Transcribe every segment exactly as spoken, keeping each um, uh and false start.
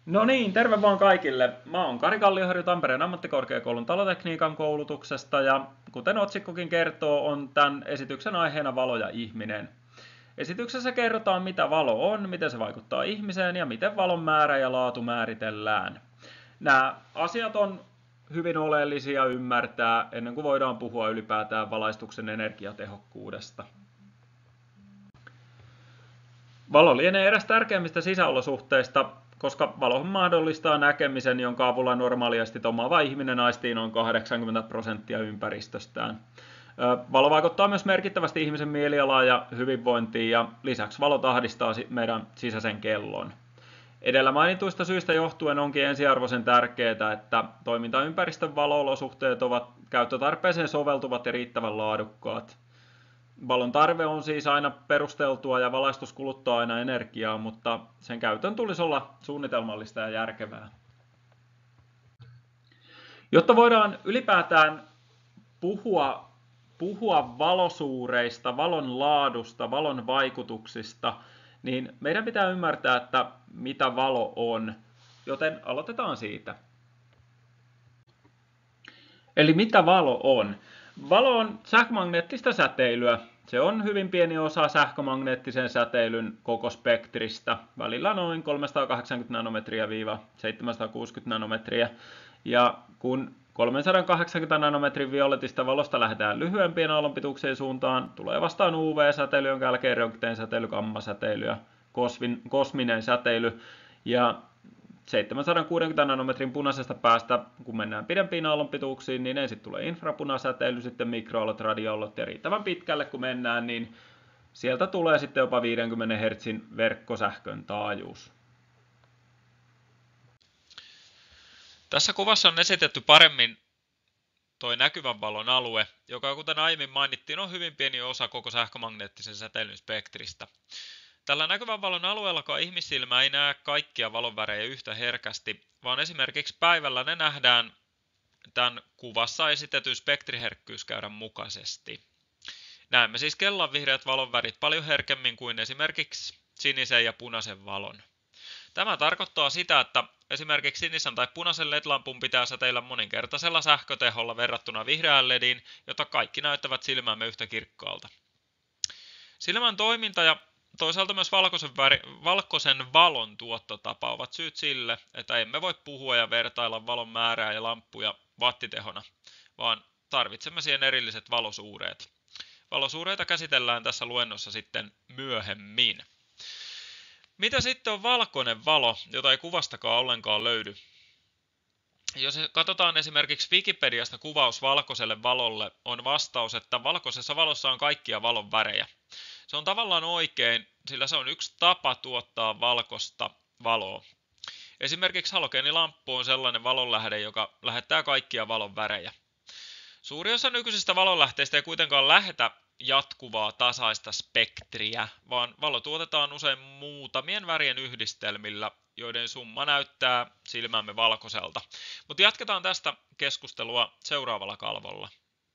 No niin, terve vaan kaikille. Mä oon Kari Kallioharju Tampereen ammattikorkeakoulun talotekniikan koulutuksesta ja kuten otsikkokin kertoo, on tämän esityksen aiheena valo ja ihminen. Esityksessä kerrotaan, mitä valo on, miten se vaikuttaa ihmiseen ja miten valon määrä ja laatu määritellään. Nämä asiat on hyvin oleellisia ymmärtää ennen kuin voidaan puhua ylipäätään valaistuksen energiatehokkuudesta. Valo lienee eräs tärkeimmistä sisäolosuhteista, koska valo mahdollistaa näkemisen, jonka avulla normaaliasti omaava ihminen aistii noin kahdeksankymmentä prosenttia ympäristöstään. Valo vaikuttaa myös merkittävästi ihmisen mielialaan ja hyvinvointiin, ja lisäksi valo tahdistaa meidän sisäisen kellon. Edellä mainituista syistä johtuen onkin ensiarvoisen tärkeää, että toimintaympäristön valo-olosuhteet ovat käyttötarpeeseen soveltuvat ja riittävän laadukkaat. Valon tarve on siis aina perusteltua ja valaistus kuluttaa aina energiaa, mutta sen käytön tulisi olla suunnitelmallista ja järkevää. Jotta voidaan ylipäätään puhua, puhua valosuureista, valon laadusta, valon vaikutuksista, niin meidän pitää ymmärtää, että mitä valo on, joten aloitetaan siitä. Eli mitä valo on? Valo on sähkömagneettista säteilyä. Se on hyvin pieni osa sähkömagneettisen säteilyn koko spektristä, välillä noin kolmesataakahdeksankymmentä nanometriä seitsemänsataakuusikymmentä nanometriä. Ja kun kolmesataakahdeksankymmentä nanometrin violetista valosta lähdetään lyhyempien aallonpituuksien suuntaan, tulee vastaan U V-säteily, jonka jälkeen röntgensäteily, gammasäteily ja kosminen säteily. Ja seitsemänsataakuusikymmentä nanometrin punaisesta päästä, kun mennään pidempiin aallonpituuksiin, niin ensin tulee infrapunasäteily, sitten mikroaallot, radioaallot ja riittävän pitkälle kun mennään, niin sieltä tulee sitten jopa viidenkymmenen hertsin verkkosähkön taajuus. Tässä kuvassa on esitetty paremmin tuo näkyvän valon alue, joka kuten aiemmin mainittiin on hyvin pieni osa koko sähkömagneettisen säteilyn spektristä. Tällä näkyvän valon alueellakaan ihmissilmä ei näe kaikkia valonvärejä yhtä herkästi, vaan esimerkiksi päivällä ne nähdään tämän kuvassa esitetyn spektriherkkyyskäyrän mukaisesti. Näemme siis kellanvihreät valonvärit paljon herkemmin kuin esimerkiksi sinisen ja punaisen valon. Tämä tarkoittaa sitä, että esimerkiksi sinisen tai punaisen L E D-lampun pitää säteillä moninkertaisella sähköteholla verrattuna vihreään L E Diin, jota kaikki näyttävät silmäämme yhtä kirkkaalta. Silmän toiminta ja toisaalta myös valkoisen, väri, valkoisen valon tuottotapa ovat syyt sille, että emme voi puhua ja vertailla valon määrää ja lamppuja wattitehona, vaan tarvitsemme siihen erilliset valosuureet. Valosuureita käsitellään tässä luennossa sitten myöhemmin. Mitä sitten on valkoinen valo, jota ei kuvastakaan ollenkaan löydy? Jos katsotaan esimerkiksi Wikipediasta kuvaus valkoiselle valolle, on vastaus, että valkoisessa valossa on kaikkia valon värejä. Se on tavallaan oikein, sillä se on yksi tapa tuottaa valkoista valoa. Esimerkiksi halogeenilamppu on sellainen valonlähde, joka lähettää kaikkia valon värejä. Suuri osa nykyisistä valonlähteistä ei kuitenkaan lähetä jatkuvaa tasaista spektriä, vaan valo tuotetaan usein muutamien värien yhdistelmillä, joiden summa näyttää silmämme valkoiselta. Mutta jatketaan tästä keskustelua seuraavalla kalvolla.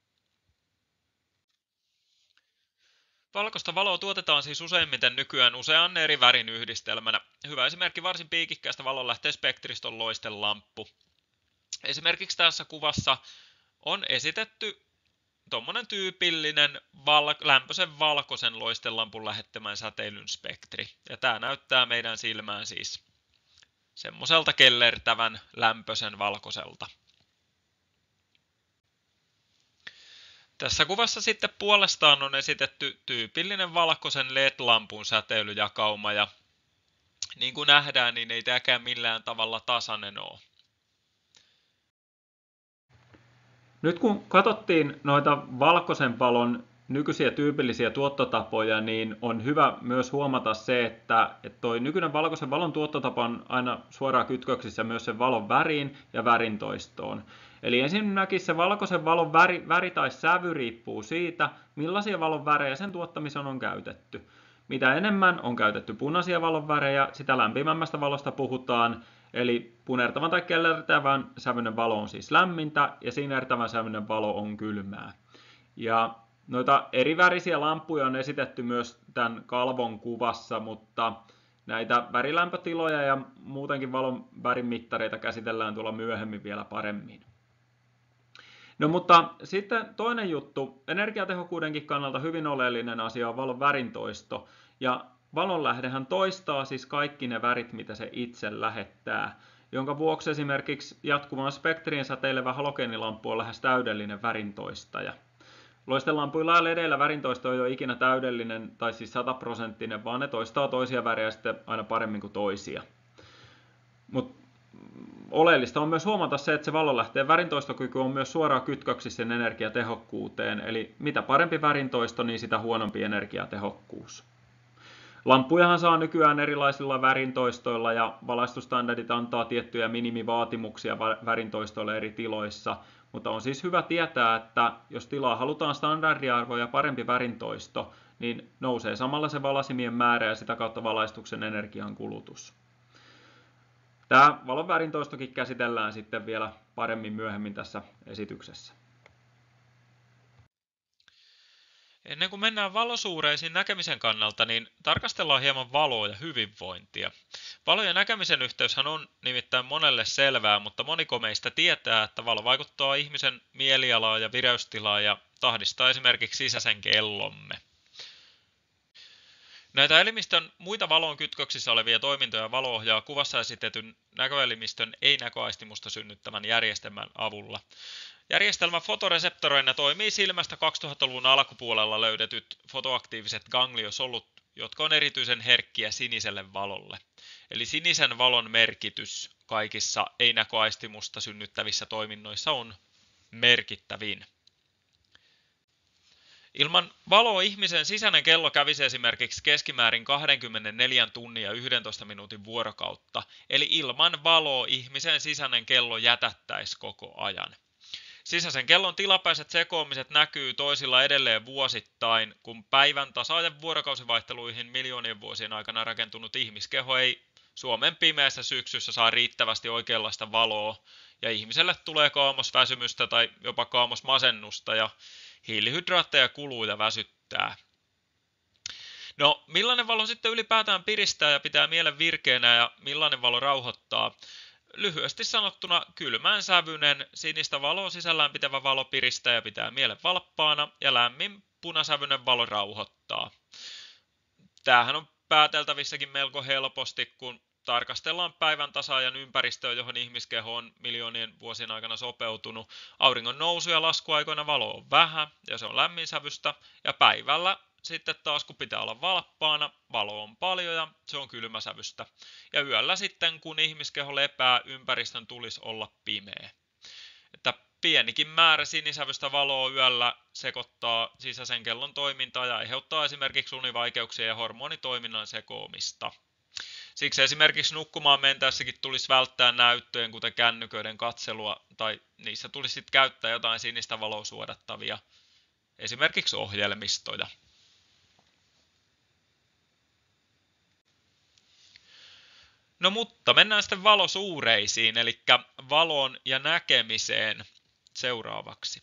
Valkoista valoa tuotetaan siis useimmiten nykyään usean eri värin yhdistelmänä. Hyvä esimerkki varsin piikikkäästä valonlähteen spektristä on loistelamppu. Esimerkiksi tässä kuvassa on esitetty tuommoinen tyypillinen val- lämpöisen valkoisen loistelampun lähettämän säteilyn spektri. Ja tämä näyttää meidän silmään siis semmoiselta kellertävän lämpöisen valkoiselta. Tässä kuvassa sitten puolestaan on esitetty tyypillinen valkoisen L E D-lampun säteilyjakauma ja niin kuin nähdään, niin ei tämäkään millään tavalla tasainen ole. Nyt kun katsottiin noita valkoisen valon nykyisiä tyypillisiä tuottotapoja, niin on hyvä myös huomata se, että toi nykyinen valkoisen valon tuottotapa on aina suoraan kytköksissä myös sen valon väriin ja värintoistoon. Eli ensinnäkin se valkoisen valon väri, väri tai sävy riippuu siitä, millaisia valon värejä sen tuottamiseen on käytetty. Mitä enemmän on käytetty punaisia valon värejä, sitä lämpimämmästä valosta puhutaan. Eli punertavan tai kellertävän sävyinen valo on siis lämmintä ja sinertävän sävyinen valo on kylmää. Ja noita eri värisiä lamppuja on esitetty myös tämän kalvon kuvassa, mutta Näitä värilämpötiloja ja muutenkin valon värimittareita käsitellään tuolla myöhemmin vielä paremmin. No mutta sitten toinen juttu, energiatehokkuudenkin kannalta hyvin oleellinen asia on valon värintoisto. Ja valonlähdehän toistaa siis kaikki ne värit, mitä se itse lähettää, jonka vuoksi esimerkiksi jatkuvan spektriin säteilevä halogeenilamppu on lähes täydellinen värintoistaja. Loistelampuilla ja ledeillä värintoisto ei ole ikinä täydellinen tai siis sataprosenttinen, vaan ne toistaa toisia värejä sitten aina paremmin kuin toisia. Mut oleellista on myös huomata se, että se valonlähteen värintoistokyky on myös suoraan kytköksissä sen energiatehokkuuteen, eli mitä parempi värintoisto, niin sitä huonompi energiatehokkuus. Lamppujahan saa nykyään erilaisilla värintoistoilla ja valaistustandardit antaa tiettyjä minimivaatimuksia värintoistoille eri tiloissa, mutta on siis hyvä tietää, että jos tilaa halutaan standardiarvo ja parempi värintoisto, niin nousee samalla se valasimien määrä ja sitä kautta valaistuksen energian kulutus. Tämä valon värintoistokin käsitellään sitten vielä paremmin myöhemmin tässä esityksessä. Ennen kuin mennään valosuureisiin näkemisen kannalta, niin tarkastellaan hieman valoa ja hyvinvointia. Valo ja näkemisen yhteyshän on nimittäin monelle selvää, mutta moniko meistä tietää, että valo vaikuttaa ihmisen mielialaan ja vireystilaan ja tahdistaa esimerkiksi sisäisen kellomme. Näitä elimistön muita valon kytköksissä olevia toimintoja valo ohjaa kuvassa esitetyn näköelimistön ei-näköaistimusta synnyttämän järjestelmän avulla. Järjestelmä fotoreseptoreina toimii silmästä kaksituhattaluvun alkupuolella löydetyt fotoaktiiviset gangliosolut, jotka on erityisen herkkiä siniselle valolle. Eli sinisen valon merkitys kaikissa ei-näköaistimusta synnyttävissä toiminnoissa on merkittävin. Ilman valoa ihmisen sisäinen kello kävisi esimerkiksi keskimäärin kaksikymmentäneljä tunnin ja yhdentoista minuutin vuorokautta, eli ilman valoa ihmisen sisäinen kello jätättäisi koko ajan. Sisäisen kellon tilapäiset sekoamiset näkyy toisilla edelleen vuosittain, kun päivän tasa- ja vuorokausivaihteluihin miljoonien vuosien aikana rakentunut ihmiskeho ei Suomen pimeässä syksyssä saa riittävästi oikeanlaista valoa, ja ihmiselle tulee kaamosväsymystä tai jopa kaamosmasennusta, ja hiilihydraatteja kuluu ja väsyttää. No, millainen valo sitten ylipäätään piristää ja pitää mielen virkeänä ja millainen valo rauhoittaa? Lyhyesti sanottuna kylmään sävyinen, sinistä valoa sisällään pitävä valo piristää ja pitää mielen valppaana ja lämmin punasävyinen valo rauhoittaa. Tämähän on pääteltävissäkin melko helposti, kun tarkastellaan päivän tasaajan ympäristöä, johon ihmiskeho on miljoonien vuosien aikana sopeutunut. Auringon nousu- ja laskuaikoina valo on vähän ja se on lämminsävystä ja päivällä sitten taas kun pitää olla valppaana, valo on paljon ja se on kylmäsävystä. Ja yöllä sitten kun ihmiskeho lepää, ympäristön tulisi olla pimeä. Että pienikin määrä sinisävystä valoa yöllä sekoittaa sisäisen kellon toimintaa ja aiheuttaa esimerkiksi univaikeuksia ja hormonitoiminnan sekoamista. Siksi esimerkiksi nukkumaan mentäessäkin tulisi välttää näyttöjen, kuten kännyköiden katselua, tai niissä tulisi sitten käyttää jotain sinistä valoa suodattavia, esimerkiksi ohjelmistoja. No mutta mennään sitten valosuureisiin, eli valoon ja näkemiseen seuraavaksi.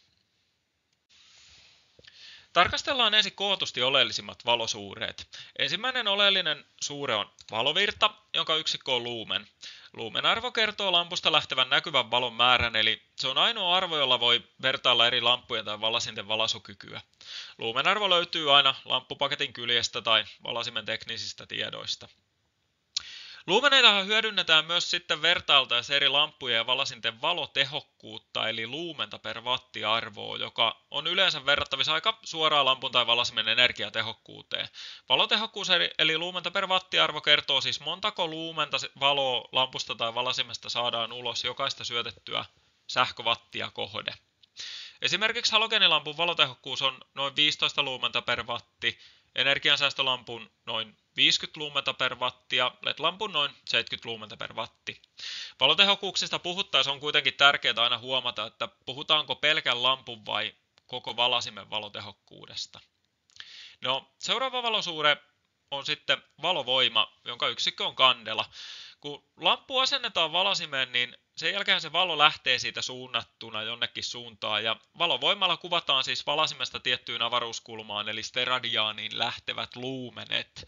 Tarkastellaan ensin kootusti oleellisimmat valosuureet. Ensimmäinen oleellinen suure on valovirta, jonka yksikkö on luumen. Luumen arvo kertoo lampusta lähtevän näkyvän valon määrän, eli se on ainoa arvo, jolla voi vertailla eri lamppujen tai valasinten valaisukykyä. Luumen arvo löytyy aina lamppupaketin kyljestä tai valasimen teknisistä tiedoista. Luumeneitahan hyödynnetään myös sitten vertailtaessa eri lamppujen ja valasinten valotehokkuutta, eli luumenta per wattiarvoa, joka on yleensä verrattavissa aika suoraan lampun tai valasimen energiatehokkuuteen. Valotehokkuus eli luumenta per wattiarvo kertoo siis montako luumenta valoa lampusta tai valasimesta saadaan ulos jokaista syötettyä sähkövattia kohde. Esimerkiksi halogeenilampun valotehokkuus on noin viisitoista luumenta per watti, energiansäästölampun noin viisikymmentä luumenta per watti ja L E D-lampun noin seitsemänkymmentä luumenta per watti. Valotehokkuuksista puhuttaessa on kuitenkin tärkeää aina huomata, että puhutaanko pelkän lampun vai koko valasimen valotehokkuudesta. No, seuraava valosuure on sitten valovoima, jonka yksikkö on kandela. Kun lamppu asennetaan valasimeen, niin sen jälkeen se valo lähtee siitä suunnattuna jonnekin suuntaan ja valovoimalla kuvataan siis valasimesta tiettyyn avaruuskulmaan eli steradiaaniin lähtevät luumenet.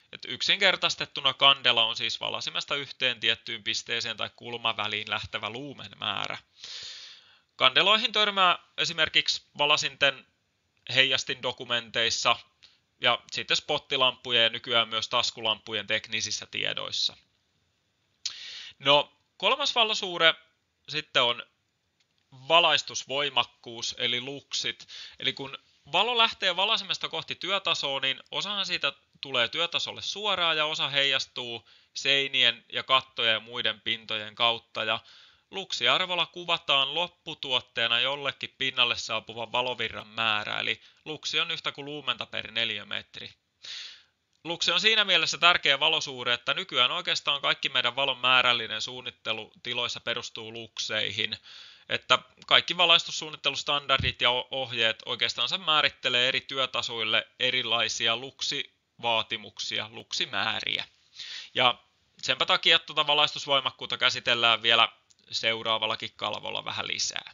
Et yksinkertaistettuna kandela on siis valasimesta yhteen tiettyyn pisteeseen tai kulmaväliin lähtevä luumen määrä. Kandeloihin törmää esimerkiksi valasinten heijastindokumenteissa ja sitten spottilampujen ja nykyään myös taskulampujen teknisissä tiedoissa. No, kolmas valosuhde sitten on valaistusvoimakkuus eli luksit. Eli kun valo lähtee valaisimesta kohti työtasoa, niin osahan siitä tulee työtasolle suoraan ja osa heijastuu seinien ja kattojen ja muiden pintojen kautta. Ja luksiarvolla kuvataan lopputuotteena jollekin pinnalle saapuvan valovirran määrä, eli luksi on yhtä kuin luumenta per neliömetri. Luksi on siinä mielessä tärkeä valosuhde, että nykyään oikeastaan kaikki meidän valon määrällinen suunnittelu tiloissa perustuu lukseihin. Että kaikki valaistussuunnittelustandardit ja ohjeet oikeastaan määrittelee eri työtasoille erilaisia luksivaatimuksia, luksimääriä. Ja senpä takia tuota valaistusvoimakkuutta käsitellään vielä seuraavallakin kalvolla vähän lisää.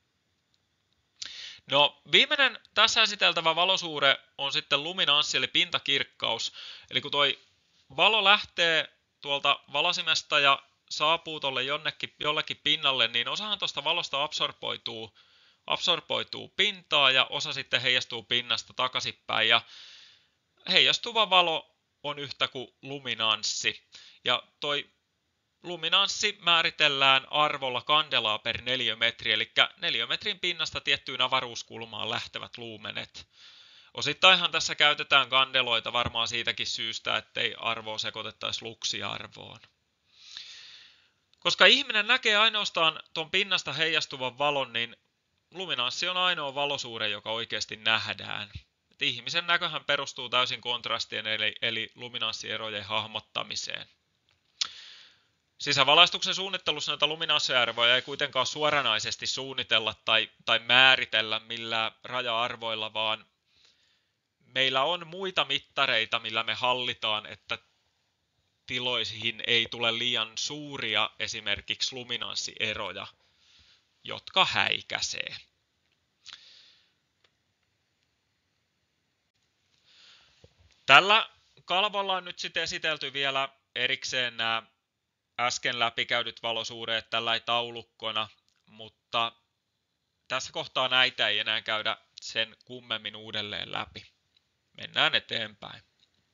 No, viimeinen tässä esiteltävä valosuhde on sitten luminanssi eli pintakirkkaus. Eli kun toi valo lähtee tuolta valasimesta ja saapuu tuolle jonnekin, jollekin pinnalle, niin osahan tuosta valosta absorboituu, absorboituu pintaa ja osa sitten heijastuu pinnasta takaisinpäin. Ja heijastuva valo on yhtä kuin luminanssi. Ja toi luminanssi määritellään arvolla kandelaa per neliömetri, eli neliömetrin pinnasta tiettyyn avaruuskulmaan lähtevät luumenet. Osittainhan tässä käytetään kandeloita varmaan siitäkin syystä, ettei arvoa sekoitettaisi luksiarvoon. Koska ihminen näkee ainoastaan tuon pinnasta heijastuvan valon, niin luminanssi on ainoa valosuhde, joka oikeasti nähdään. Et ihmisen näköhän perustuu täysin kontrastien eli, eli luminanssierojen hahmottamiseen. Sisävalaistuksen suunnittelussa näitä luminanssiarvoja ei kuitenkaan suoranaisesti suunnitella tai, tai määritellä millään raja-arvoilla, vaan meillä on muita mittareita, millä me hallitaan, että tiloihin ei tule liian suuria esimerkiksi luminanssieroja, jotka häikäisee. Tällä kalvolla on nyt sitten esitelty vielä erikseen nämä äsken läpikäydyt valosuhdeet tällä taulukkona, mutta tässä kohtaa näitä ei enää käydä sen kummemmin uudelleen läpi. Mennään eteenpäin.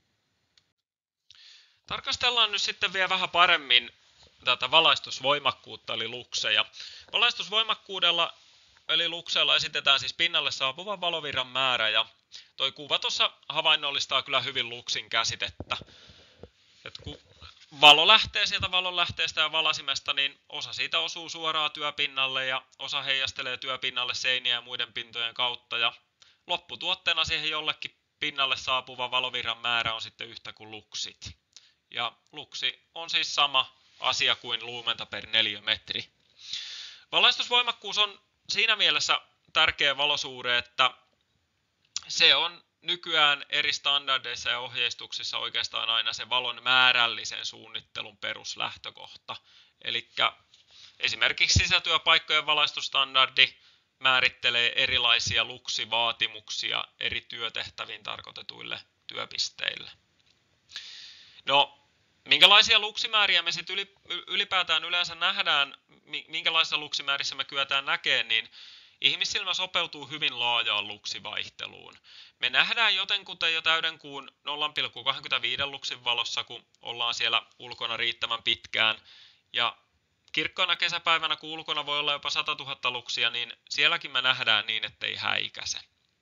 Tarkastellaan nyt sitten vielä vähän paremmin tätä valaistusvoimakkuutta eli lukseja. Valaistusvoimakkuudella eli lukseella esitetään siis pinnalle saapuvan valovirran määrä ja toi kuva tuossa havainnollistaa kyllä hyvin luksin käsitettä. Et kun valo lähtee sieltä valonlähteestä ja valasimesta, niin osa siitä osuu suoraan työpinnalle ja osa heijastelee työpinnalle seinien ja muiden pintojen kautta. Ja lopputuotteena siihen jollekin pinnalle saapuva valovirran määrä on sitten yhtä kuin luksit. Ja luksi on siis sama asia kuin luumenta per neliömetri. Valaistusvoimakkuus on siinä mielessä tärkeä valosuhde, että se on nykyään eri standardeissa ja ohjeistuksissa oikeastaan aina se valon määrällisen suunnittelun peruslähtökohta. Eli esimerkiksi sisätyöpaikkojen valaistustandardi määrittelee erilaisia luksivaatimuksia eri työtehtäviin tarkoitetuille työpisteille. No, minkälaisia luksimääriä me sitten ylipäätään yleensä nähdään, minkälaisissa luksimäärissä me kyetään näkemään, niin ihmissilmä sopeutuu hyvin laajaan luksivaihteluun. Me nähdään jotenkuten jo täydenkuun nolla pilkku kaksikymmentäviisi luksin valossa, kun ollaan siellä ulkona riittävän pitkään. Ja kirkkaana kesäpäivänä, kun ulkona voi olla jopa sata tuhatta luksia, niin sielläkin me nähdään niin, ettei häikäise.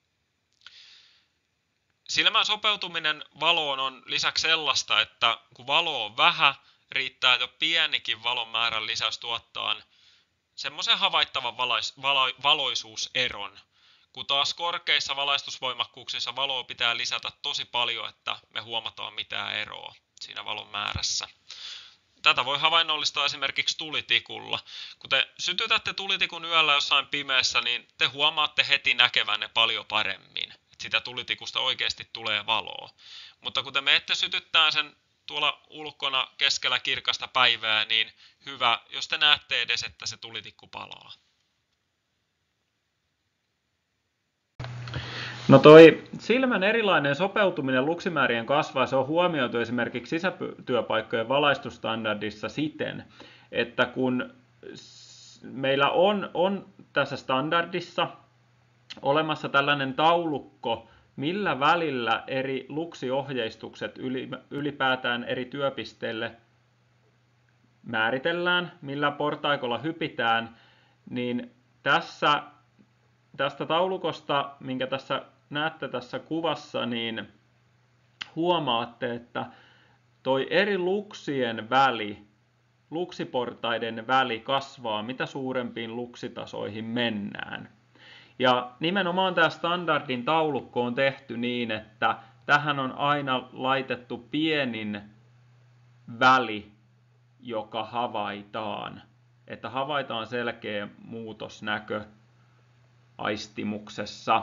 Silmän sopeutuminen valoon on lisäksi sellaista, että kun valo on vähän, riittää jo pienikin valon määrän lisäys tuottaa semmoisen havaittavan valais, valo, valoisuuseron, kun taas korkeissa valaistusvoimakkuuksissa valoa pitää lisätä tosi paljon, että me huomataan mitään eroa siinä valon määrässä. Tätä voi havainnollistaa esimerkiksi tulitikulla. Kun te sytytätte tulitikun yöllä jossain pimeässä, niin te huomaatte heti näkevänne paljon paremmin. Että sitä tulitikusta oikeasti tulee valoa. Mutta kun te menette sytyttää sen tuolla ulkona keskellä kirkasta päivää, niin hyvä, jos te näette edes, että se tulitikku palaa. No toi silmän erilainen sopeutuminen luksimäärien kasvaa, se on huomioitu esimerkiksi sisätyöpaikkojen valaistustandardissa siten, että kun meillä on, on tässä standardissa olemassa tällainen taulukko, millä välillä eri luksiohjeistukset ylipäätään eri työpisteille määritellään, millä portaikolla hypitään, niin tässä, tästä taulukosta, minkä tässä näette tässä kuvassa, niin huomaatte, että toi eri luksien väli, luksiportaiden väli kasvaa, mitä suurempiin luksitasoihin mennään. Ja nimenomaan tämä standardin taulukko on tehty niin, että tähän on aina laitettu pienin väli, joka havaitaan. Että havaitaan selkeä muutos näköaistimuksessa.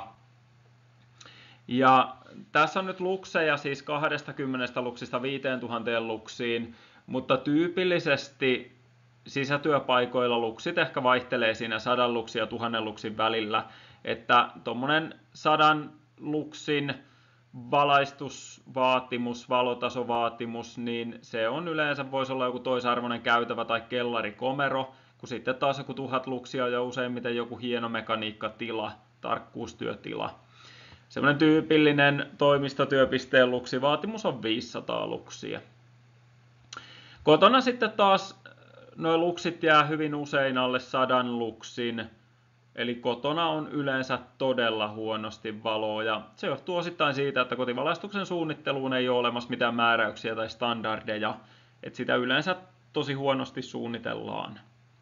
Ja tässä on nyt lukseja siis kaksikymmentä luksista viisituhatta luksiin, mutta tyypillisesti sisätyöpaikoilla luksit ehkä vaihtelee siinä sadan luksin ja tuhannen luksin välillä, että tuommoinen sadan luksin valaistusvaatimus, valotasovaatimus, niin se on yleensä, voisi olla joku toisarvoinen käytävä tai kellarikomero, kun sitten taas joku tuhat luksia ja useimmiten joku hieno mekaniikkatila, tarkkuustyötila. Semmoinen tyypillinen toimistotyöpisteen luksivaatimus on viisisataa luksia. Kotona sitten taas nuo luksit jää hyvin usein alle sadan luksin, eli kotona on yleensä todella huonosti valoa, ja se johtuu osittain siitä, että kotivalaistuksen suunnitteluun ei ole olemassa mitään määräyksiä tai standardeja, että sitä yleensä tosi huonosti suunnitellaan.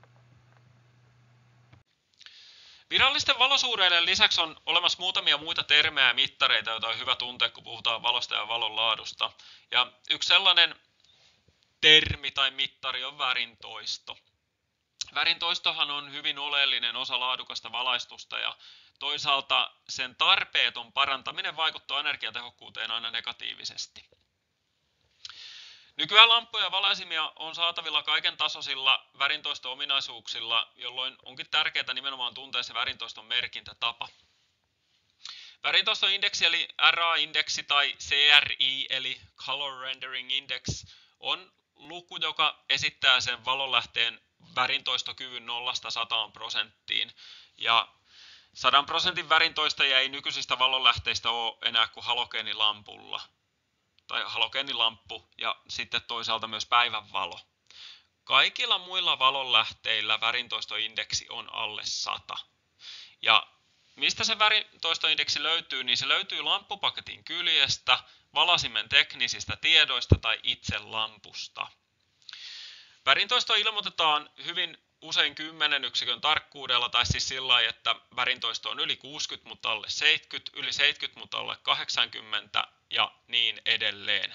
Virallisten valosuhdeiden lisäksi on olemassa muutamia muita termejä ja mittareita, joita on hyvä tuntea, kun puhutaan valosta ja valon laadusta. Ja yksi sellainen termi tai mittari on värintoisto. Värintoistohan on hyvin oleellinen osa laadukasta valaistusta ja toisaalta sen tarpeeton parantaminen vaikuttaa energiatehokkuuteen aina negatiivisesti. Nykyään lamppuja ja valaisimia on saatavilla kaiken tasoisilla värintoisto-ominaisuuksilla, jolloin onkin tärkeää nimenomaan tuntea se värintoiston merkintätapa. Värintoistoindeksi eli R A-indeksi tai C R I eli Color Rendering Index on luku, joka esittää sen valonlähteen värintoistokyvyn nollasta sataan prosenttiin. Ja sadan prosentin värintoistajia ei nykyisistä valonlähteistä ole enää kuin halogeenilampulla. Tai halogeenilamppu ja sitten toisaalta myös päivänvalo. Kaikilla muilla valonlähteillä värintoistoindeksi on alle sata. Ja mistä se värintoistoindeksi löytyy, niin se löytyy lamppupaketin kyljestä, valasimen teknisistä tiedoista tai itse lampusta. Värintoisto ilmoitetaan hyvin usein kymmenen yksikön tarkkuudella, tai siis sillä lailla, että värintoisto on yli kuusikymmentä, mutta alle seitsemänkymmentä, yli seitsemänkymmentä, mutta alle kahdeksankymmentä ja niin edelleen.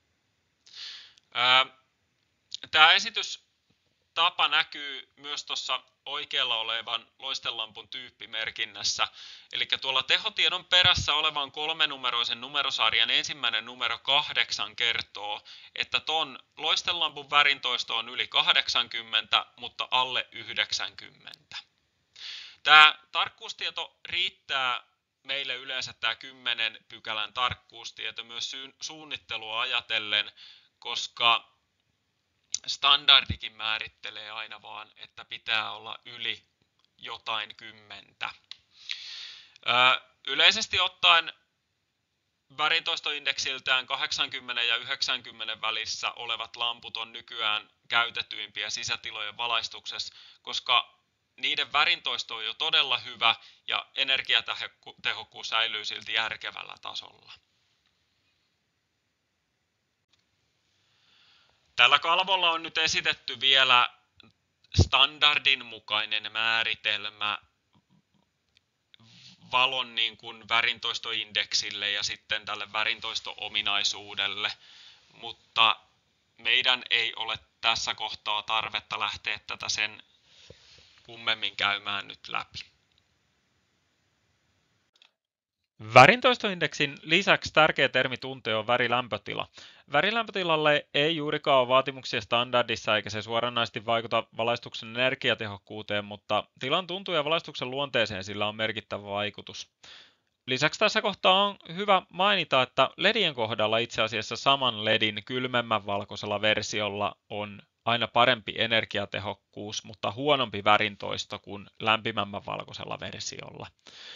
Tämä esitystapa näkyy myös tuossa oikealla olevan loistelampun tyyppimerkinnässä. Eli tuolla tehotiedon perässä olevan kolmenumeroisen numerosarjan ensimmäinen numero kahdeksan kertoo, että ton loistelampun värintoisto on yli kahdeksankymmentä, mutta alle yhdeksänkymmentä. Tämä tarkkuustieto riittää meille yleensä tämä kymmenen pykälän tarkkuustieto myös suunnittelua ajatellen, koska standardikin määrittelee aina vaan, että pitää olla yli jotain kymmentä. Yleisesti ottaen värintoistoindeksiltään kahdeksankymmentä ja yhdeksänkymmentä välissä olevat lamput on nykyään käytetyimpiä sisätilojen valaistuksessa, koska niiden värintoisto on jo todella hyvä ja energiatehokkuus säilyy silti järkevällä tasolla. Tällä kalvolla on nyt esitetty vielä standardin mukainen määritelmä valon niin kuin värintoistoindeksille ja sitten tälle värintoisto-ominaisuudelle, mutta meidän ei ole tässä kohtaa tarvetta lähteä tätä sen kummemmin käymään nyt läpi. Värintoistoindeksin lisäksi tärkeä termi tuntea on värilämpötila. Värilämpötilalle ei juurikaan ole vaatimuksia standardissa eikä se suoranaisesti vaikuta valaistuksen energiatehokkuuteen, mutta tilan tuntuu ja valaistuksen luonteeseen sillä on merkittävä vaikutus. Lisäksi tässä kohtaa on hyvä mainita, että ledien kohdalla itse asiassa saman ledin kylmemmän valkoisella versiolla on aina parempi energiatehokkuus, mutta huonompi värintoisto kuin lämpimämmän valkoisella versiolla.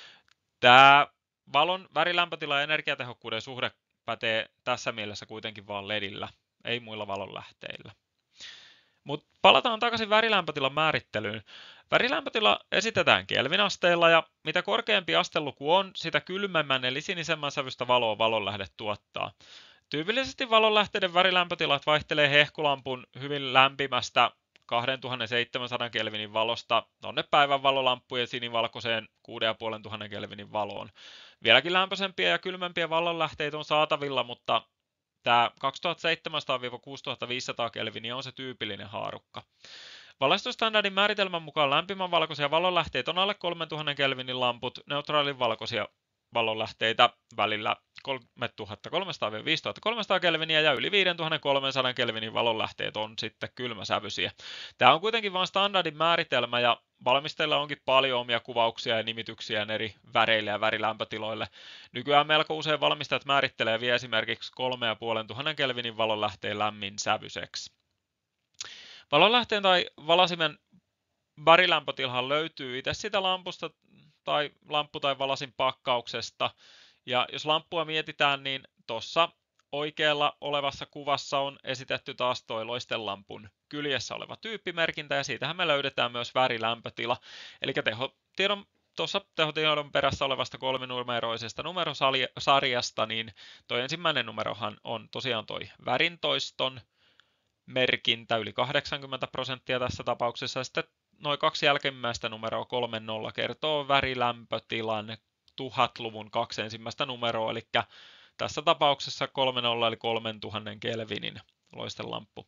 Tämä valon värilämpötila ja energiatehokkuuden suhde pätee tässä mielessä kuitenkin vain ledillä, ei muilla valonlähteillä. Mutta palataan takaisin värilämpötilan määrittelyyn. Värilämpötila esitetään kelvinasteilla ja mitä korkeampi asteluku on, sitä kylmemmän eli sinisemmän sävystä valoa valonlähde tuottaa. Tyypillisesti valonlähteiden värilämpötilat vaihtelee hehkulampun hyvin lämpimästä kaksituhattaseitsemänsataa kelvinin valosta tonne päivänvalolamppujen sinivalkoiseen kuusituhatta kelvinin valoon. Vieläkin lämpöisempiä ja kylmempiä valonlähteitä on saatavilla, mutta tämä kaksituhattaseitsemänsataa kuusituhattaviisisataa kelviniä on se tyypillinen haarukka. Valaistustandardin määritelmän mukaan lämpimän valkoisia valonlähteitä on alle kolmetuhatta kelvinin lamput, neutraalin valkoisia valonlähteitä välillä kolmetuhattakolmesataa viisituhattakolmesataa kelviniä ja yli viisituhattakolmesataa kelvinin valonlähteet on sitten kylmäsävyisiä. Tämä on kuitenkin vain standardin määritelmä ja valmistajilla onkin paljon omia kuvauksia ja nimityksiä eri väreille ja värilämpötiloille. Nykyään melko usein valmistajat määrittelee vielä esimerkiksi kolmetuhatta kelvinin valonlähteen lämmin sävyiseksi. Valonlähteen tai valasimen värilämpötilahan löytyy itse sitä lampusta tai lamppu- tai valasin pakkauksesta. Ja jos lamppua mietitään, niin tuossa oikealla olevassa kuvassa on esitetty taas toi loistelampun kyljessä oleva tyyppimerkintä, ja siitähän me löydetään myös värilämpötila. Eli tehotiedon, tuossa tehotiedon perässä olevasta kolminumeroisesta numerosarjasta, niin toi ensimmäinen numerohan on tosiaan toi värintoiston merkintä, yli kahdeksankymmentä prosenttia tässä tapauksessa, ja sitten noin kaksi jälkimmäistä numeroa kolme nolla kertoo värilämpötilan tuhatluvun kaksi ensimmäistä numeroa, eli tässä tapauksessa kolme nolla eli kolmetuhatta kelvinin loistelamppu.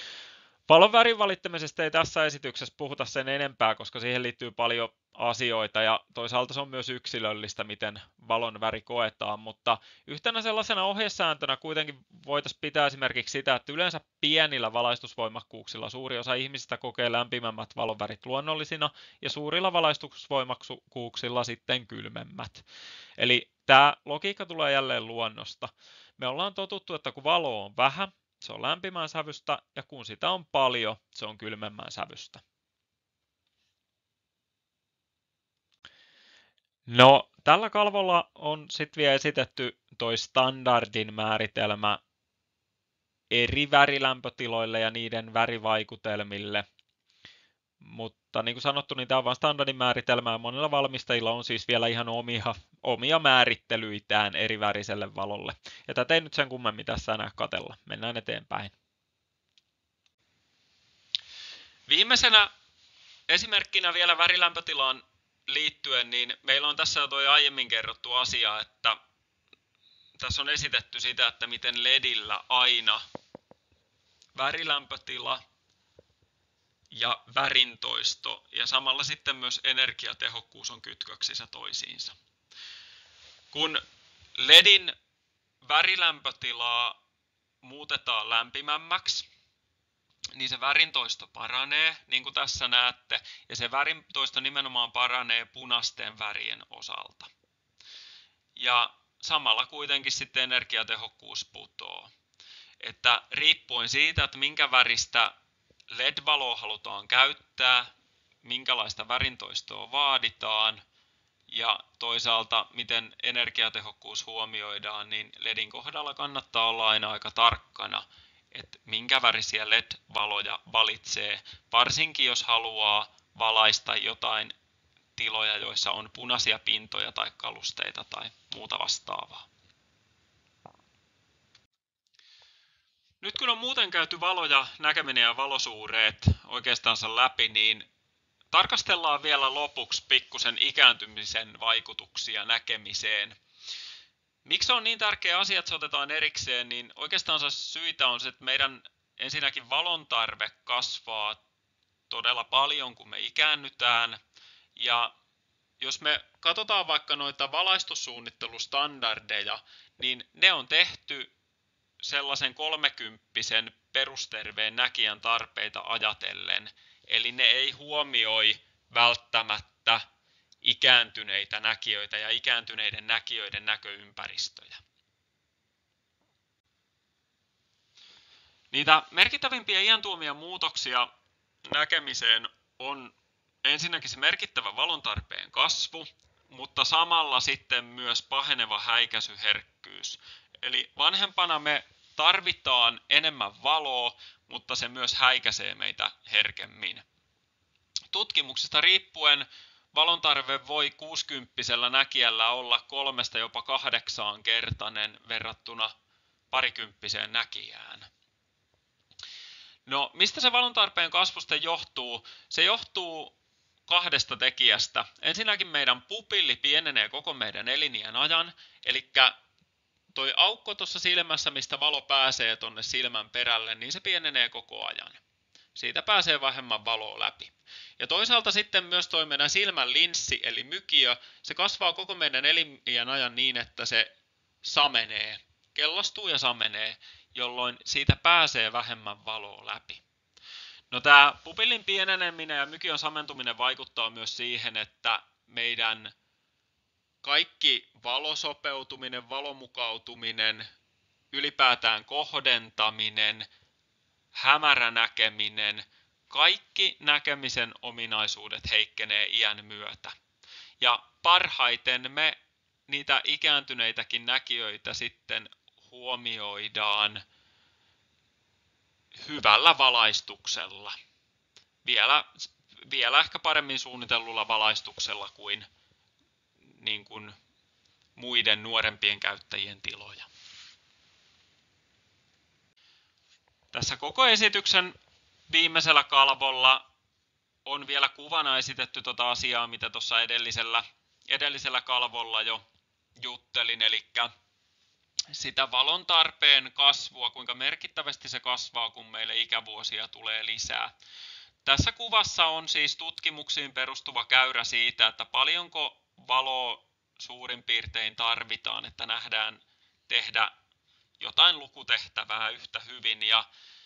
Valon värin valittamisesta ei tässä esityksessä puhuta sen enempää, koska siihen liittyy paljon asioita ja toisaalta se on myös yksilöllistä, miten valon väri koetaan, mutta yhtenä sellaisena ohjesääntönä kuitenkin voitaisiin pitää esimerkiksi sitä, että yleensä pienillä valaistusvoimakkuuksilla suuri osa ihmisistä kokee lämpimämmät valonvärit luonnollisina ja suurilla valaistusvoimakkuuksilla sitten kylmemmät. Eli tämä logiikka tulee jälleen luonnosta. Me ollaan totuttu, että kun valo on vähän, se on lämpimän sävystä ja kun sitä on paljon, se on kylmemmän sävystä. No, tällä kalvolla on sitten vielä esitetty toi standardin määritelmä eri värilämpötiloille ja niiden värivaikutelmille. Mutta niin kuin sanottu, niin tämä on vain standardin määritelmä ja monilla valmistajilla on siis vielä ihan omia, omia määrittelyitään eri väriselle valolle. Ja tätä ei nyt sen kummemmin tässä enää katsella. Mennään eteenpäin. Viimeisenä esimerkkinä vielä värilämpötilaan liittyen, niin meillä on tässä jo tuo aiemmin kerrottu asia, että tässä on esitetty sitä, että miten ledillä aina värilämpötila ja värintoisto ja samalla sitten myös energiatehokkuus on kytköksissä toisiinsa. Kun ledin värilämpötilaa muutetaan lämpimämmäksi, niin se värintoisto paranee, niin kuin tässä näette, ja se värintoisto nimenomaan paranee punaisten värien osalta. Ja samalla kuitenkin sitten energiatehokkuus putoo. Että riippuen siitä, että minkä väristä L E D-valoa halutaan käyttää, minkälaista värintoistoa vaaditaan ja toisaalta miten energiatehokkuus huomioidaan, niin L E Din kohdalla kannattaa olla aina aika tarkkana, että minkä värisiä L E D-valoja valitsee, varsinkin jos haluaa valaista jotain tiloja, joissa on punaisia pintoja tai kalusteita tai muuta vastaavaa. Nyt kun on muuten käyty valo ja näkeminen ja valosuureet oikeastaan läpi, niin tarkastellaan vielä lopuksi pikkusen ikääntymisen vaikutuksia näkemiseen. Miksi on niin tärkeä asia, että se otetaan erikseen, niin oikeastaan syitä on se, että meidän ensinnäkin valon tarve kasvaa todella paljon, kun me ikäännytään. Ja jos me katsotaan vaikka noita valaistussuunnittelustandardeja, niin ne on tehty sellaisen kolmekymppisen perusterveen näkijän tarpeita ajatellen. Eli ne ei huomioi välttämättä ikääntyneitä näkijöitä ja ikääntyneiden näkijöiden näköympäristöjä. Niitä merkittävimpiä iän tuomia muutoksia näkemiseen on ensinnäkin se merkittävä valontarpeen kasvu, mutta samalla sitten myös paheneva häikäisyherkkyys. Eli vanhempana me tarvitaan enemmän valoa, mutta se myös häikäisee meitä herkemmin. Tutkimuksesta riippuen valontarve voi kuusikymppisellä näkijällä olla kolmesta jopa kahdeksaan kertainen verrattuna parikymppiseen näkijään. No, mistä se valontarpeen kasvu sitten johtuu? Se johtuu kahdesta tekijästä. Ensinnäkin meidän pupilli pienenee koko meidän eliniän ajan, eli toi aukko tuossa silmässä, mistä valo pääsee tonne silmän perälle, niin se pienenee koko ajan. Siitä pääsee vähemmän valoa läpi. Ja toisaalta sitten myös toi meidän silmän linssi, eli mykiö, se kasvaa koko meidän eliniän ajan niin, että se samenee, kellastuu ja samenee, jolloin siitä pääsee vähemmän valoa läpi. No, tämä pupillin pieneneminen ja mykiön samentuminen vaikuttaa myös siihen, että meidän kaikki valosopeutuminen, valomukautuminen, ylipäätään kohdentaminen, hämärä näkeminen, kaikki näkemisen ominaisuudet heikkenee iän myötä. Ja parhaiten me niitä ikääntyneitäkin näkijöitä sitten huomioidaan hyvällä valaistuksella. Vielä, vielä ehkä paremmin suunnitellulla valaistuksella kuin, niin kuin muiden nuorempien käyttäjien tiloja. Tässä koko esityksen viimeisellä kalvolla on vielä kuvana esitetty tuota asiaa, mitä tuossa edellisellä, edellisellä kalvolla jo juttelin, eli sitä valon tarpeen kasvua, kuinka merkittävästi se kasvaa, kun meille ikävuosia tulee lisää. Tässä kuvassa on siis tutkimuksiin perustuva käyrä siitä, että paljonko valoa suurin piirtein tarvitaan, että nähdään tehdä jotain lukutehtävää yhtä hyvin. Ja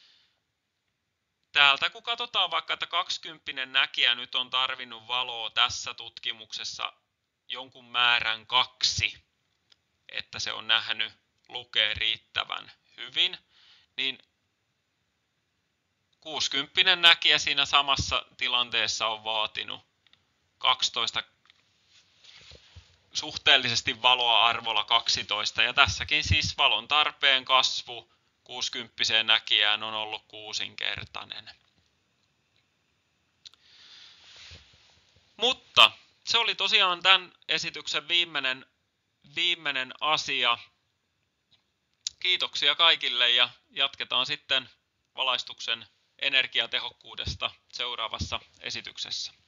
täältä kun katsotaan vaikka, että kaksikymppinen näkijä nyt on tarvinnut valoa tässä tutkimuksessa jonkun määrän kaksi, että se on nähnyt lukee riittävän hyvin, niin kuusikymppinen näkijä siinä samassa tilanteessa on vaatinut kaksitoista, suhteellisesti valoa arvolla kaksitoista, ja tässäkin siis valon tarpeen kasvu kuusikymppiseen näkijään on ollut kuusinkertainen. Mutta se oli tosiaan tämän esityksen viimeinen, viimeinen asia. Kiitoksia kaikille ja jatketaan sitten valaistuksen energiatehokkuudesta seuraavassa esityksessä.